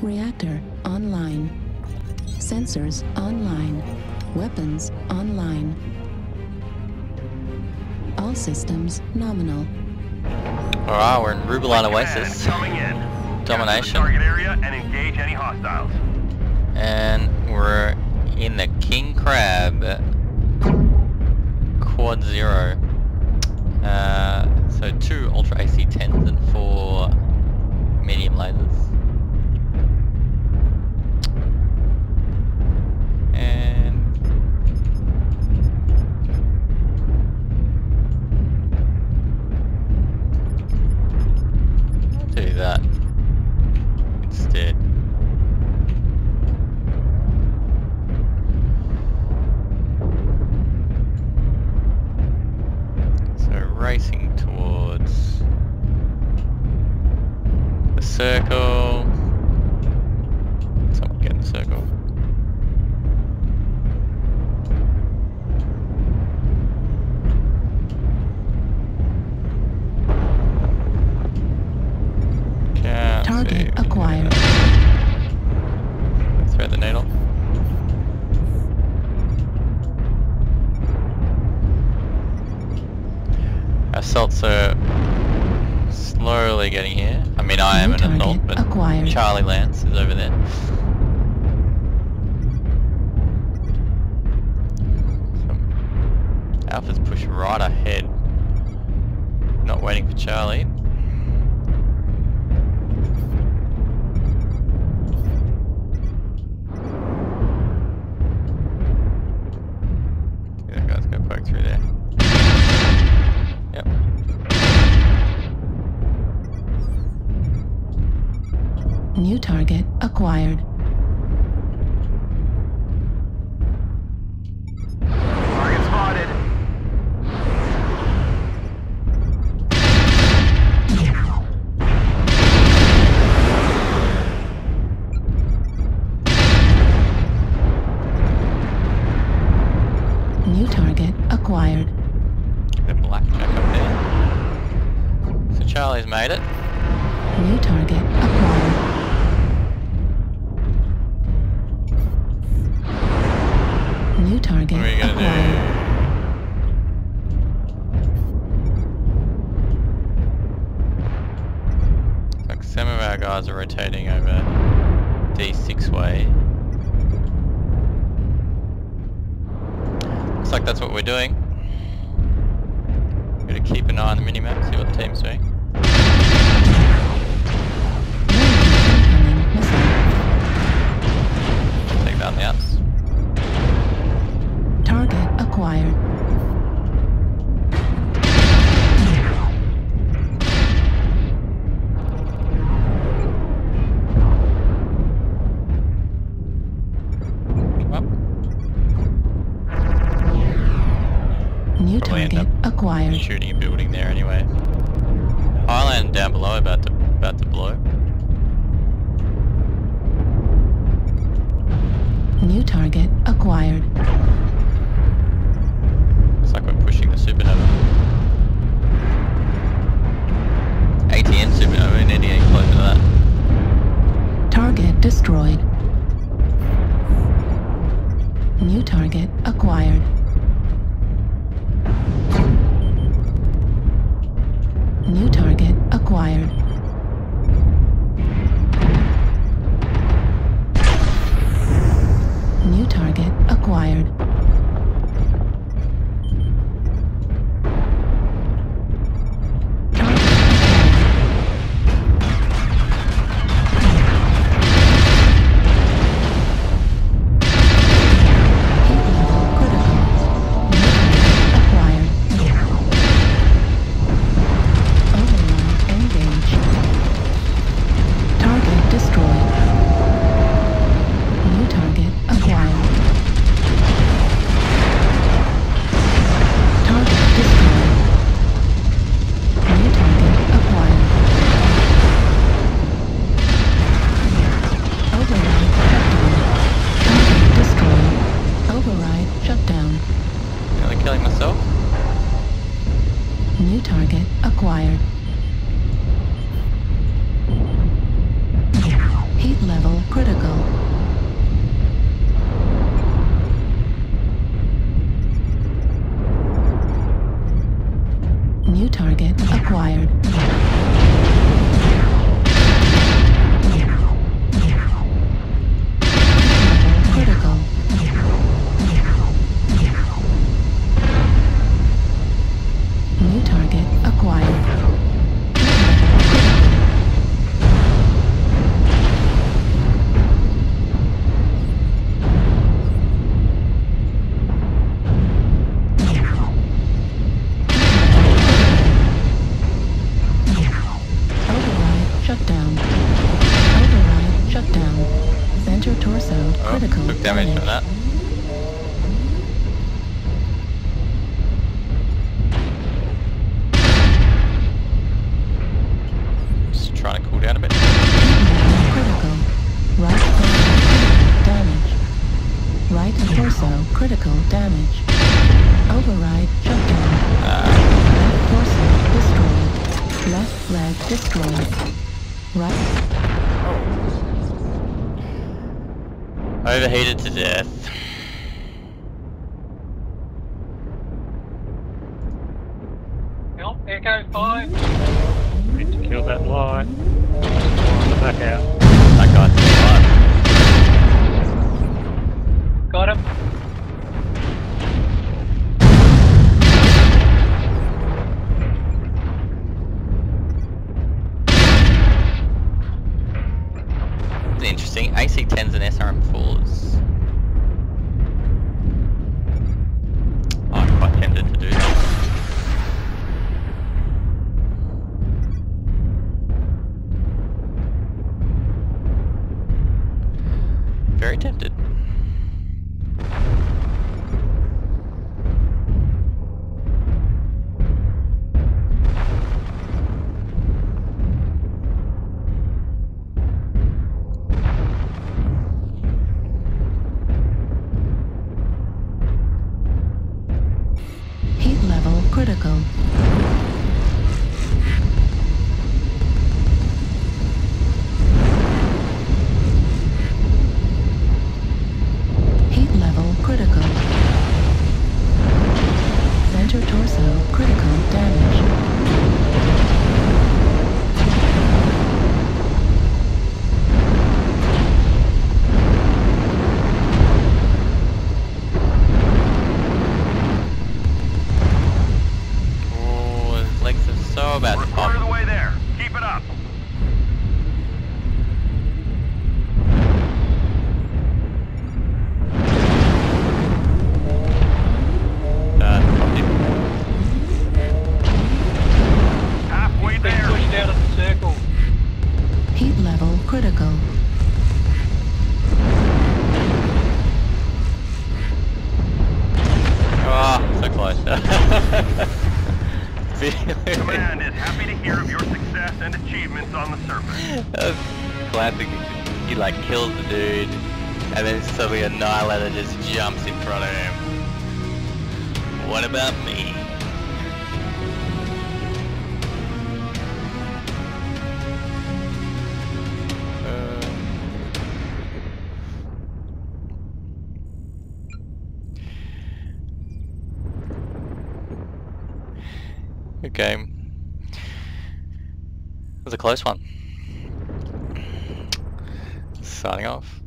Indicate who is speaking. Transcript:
Speaker 1: Reactor online. Sensors online. Weapons online. All systems nominal.
Speaker 2: Alright, we're in Rubeline Oasis.
Speaker 3: Coming in.
Speaker 2: Domination.
Speaker 3: Target area and engage any hostiles.
Speaker 2: And we're in the King Crab Quad Zero. So 2 Ultra AC-10s and 4 medium lasers. And I'll do that instead. Racing towards the circle. Someone get in the circle. Can't
Speaker 1: Target acquired.
Speaker 2: Thread the needle. Assaults are slowly getting here. I mean, I am an assault, but
Speaker 1: acquired.
Speaker 2: Charlie Lance is over there. So, Alpha's pushed right ahead, not waiting for Charlie. That guy's gonna poke through there. Yep.
Speaker 1: New target acquired.
Speaker 3: Target spotted.
Speaker 1: New target acquired.
Speaker 2: The blackjack up there. So Charlie's made it.
Speaker 1: New target acquired. New target
Speaker 2: What are you gonna
Speaker 1: acquired.
Speaker 2: do? Looks like some of our guys are rotating over D6 way. Looks like that's what we're doing. Gotta keep an eye on the minimap, see what the team's doing. Take down the outs.
Speaker 1: Target acquired.
Speaker 2: Well,
Speaker 1: New
Speaker 2: probably end
Speaker 1: target
Speaker 2: up
Speaker 1: acquired.
Speaker 2: shooting a building there anyway. Highland down below about to blow.
Speaker 1: New target acquired.
Speaker 2: Looks like we're pushing the supernova. ATN supernova, we need to get closer to that.
Speaker 1: Target destroyed. New target acquired. New target acquired. New target acquired. Engaged. Failed
Speaker 2: Oh,
Speaker 1: critical
Speaker 2: took damage from that. Just trying to cool down a bit.
Speaker 1: Critical. Right flank damage. Right torso critical damage. Override shutdown. Left torso destroyed. Left leg destroyed. Right.
Speaker 2: Overheated to death.
Speaker 4: Well, Echo 5.
Speaker 5: Need to kill that light. Line the back out.
Speaker 2: That guy's alive.
Speaker 4: Got him.
Speaker 2: It's interesting. AC-10s and SRM-4s. I'm quite tempted to do that. Very tempted.
Speaker 1: Heat level critical. Heat level critical. Center torso critical damage.
Speaker 2: Oh, his legs are so about
Speaker 3: We're
Speaker 2: to
Speaker 3: a quarter of
Speaker 2: pop.
Speaker 3: the way there. Keep it up.
Speaker 2: Popped him.
Speaker 3: Halfway
Speaker 4: Been
Speaker 3: there.
Speaker 4: pushed out of the circle.
Speaker 1: Heat level critical.
Speaker 2: Oh, so close.
Speaker 3: Command is happy to hear of your success and achievements on the surface.
Speaker 2: That's classic. He like kills the dude, and then suddenly Annihilator just jumps in front of him. What about me? Good game. It was a close one. Signing off.